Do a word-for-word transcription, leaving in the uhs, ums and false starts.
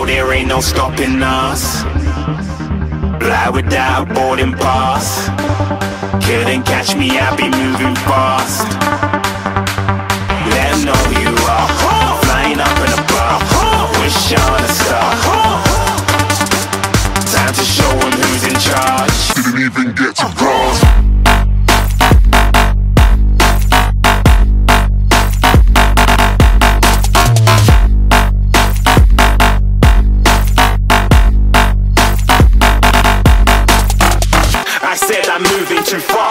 know there ain't no stopping us. Fly without boarding pass. Couldn't catch me, I be moving fast. Let 'em know who you are. Flying up in a bar. Wish on a star. Time to show 'em who's in charge. Didn't even get to cross. I said I'm moving too fast.